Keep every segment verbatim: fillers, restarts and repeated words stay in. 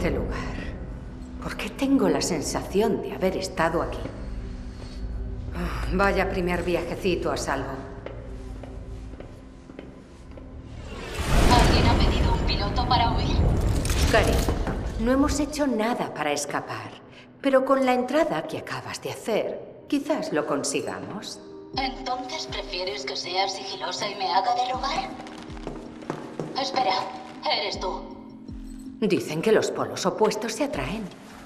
este lugar? ¿Por qué tengo la sensación de haber estado aquí? Oh, vaya primer viajecito a salvo. ¿Alguien ha pedido un piloto para huir? Cariño, no hemos hecho nada para escapar, pero con la entrada que acabas de hacer, quizás lo consigamos. ¿Entonces prefieres que sea sigilosa y me haga derrogar? Espera, eres tú. Dicen que los polos opuestos se atraen.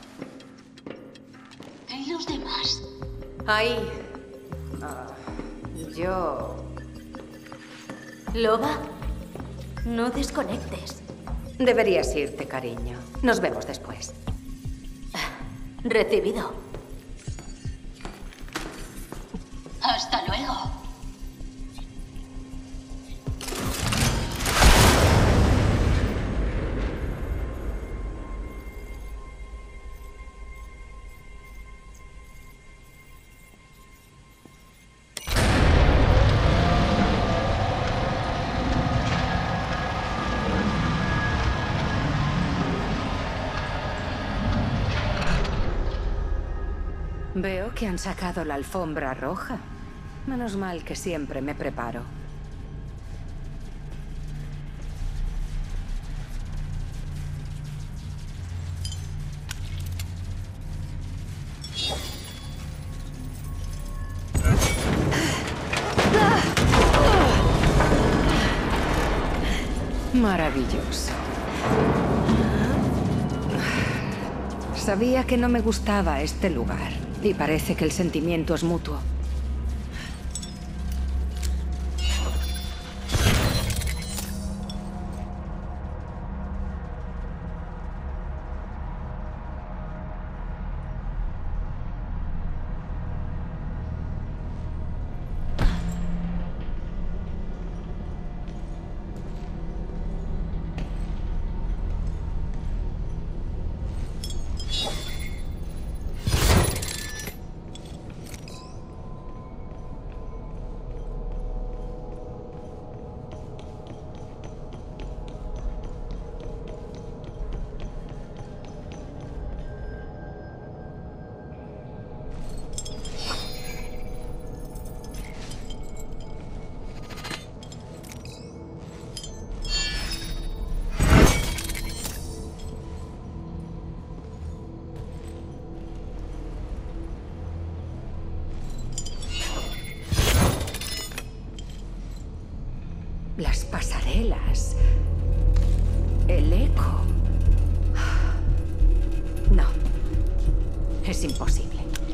¿Y los demás? Ahí. Ah, yo... Loba, no desconectes. Deberías irte, cariño. Nos vemos después. Recibido. Hasta luego. Veo que han sacado la alfombra roja. Menos mal que siempre me preparo. Maravilloso. Sabía que no me gustaba este lugar, y parece que el sentimiento es mutuo. Las pasarelas. El eco. No. Es imposible.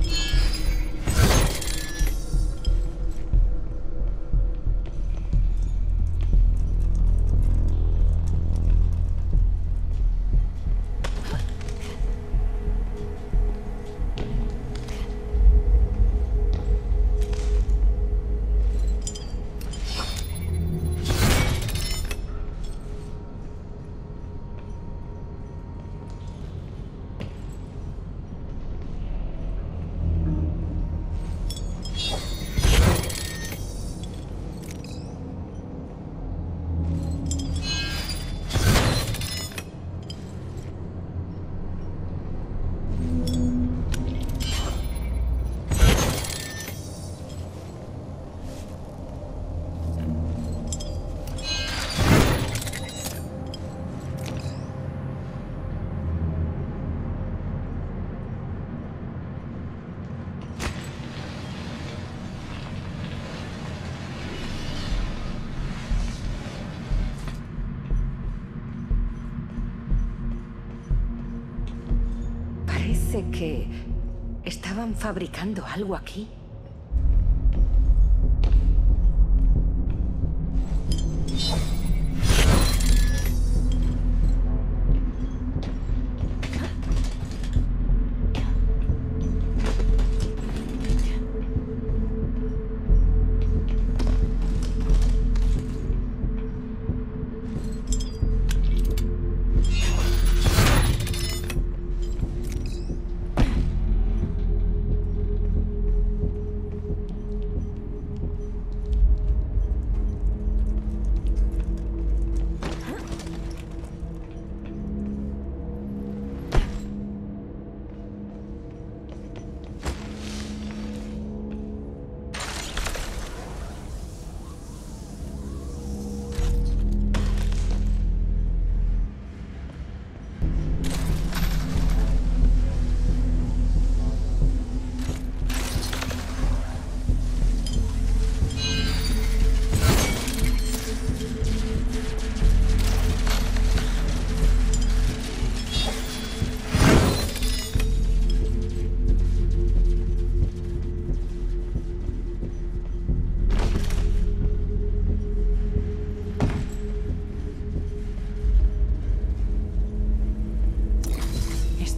Parece que estaban fabricando algo aquí.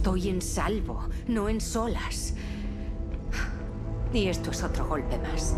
Estoy en salvo, no en solas. Y esto es otro golpe más.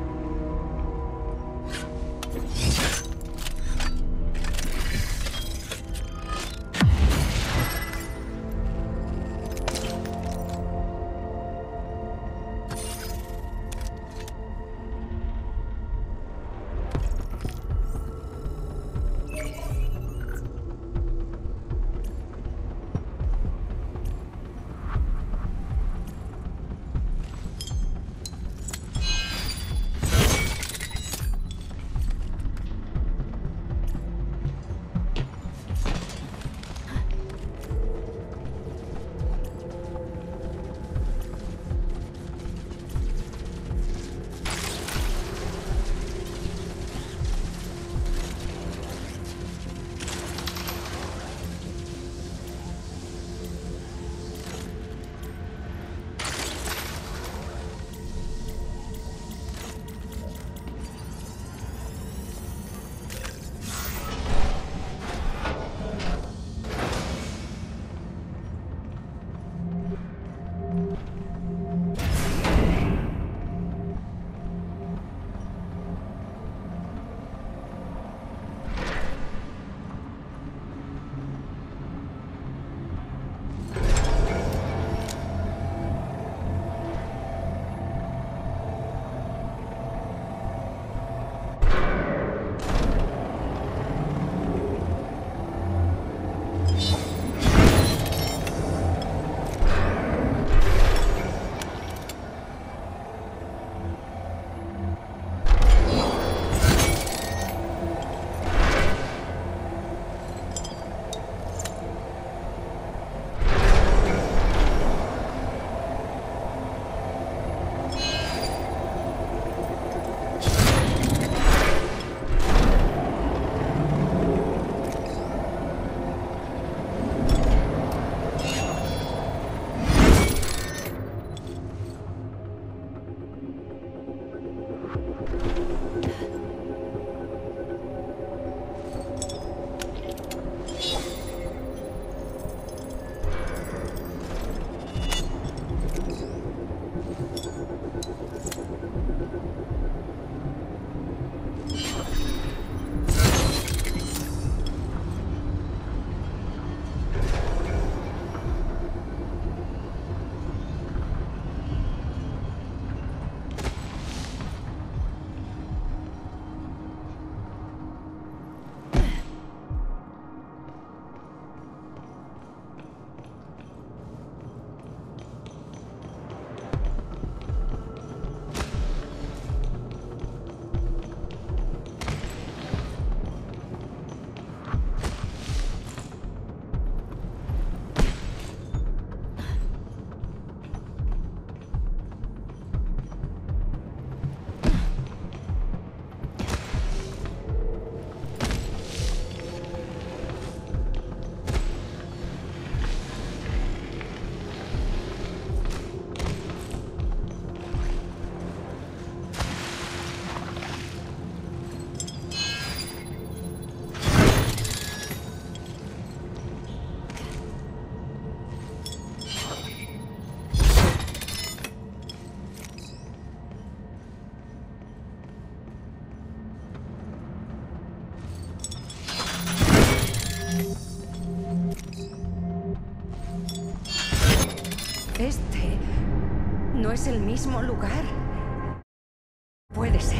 Este no es el mismo lugar. Puede ser.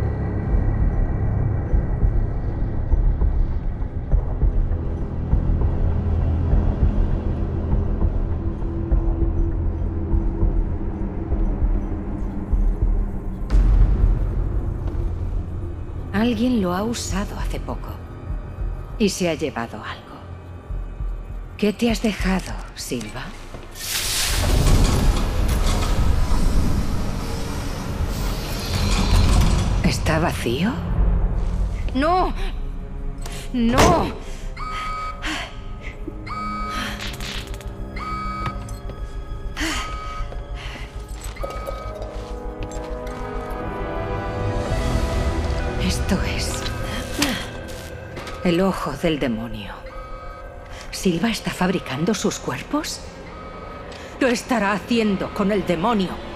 Alguien lo ha usado hace poco y se ha llevado algo. ¿Qué te has dejado, Silva? ¿Está vacío? ¡No! ¡No! Esto es el ojo del demonio. ¿Silva está fabricando sus cuerpos? lo estará haciendo con el demonio.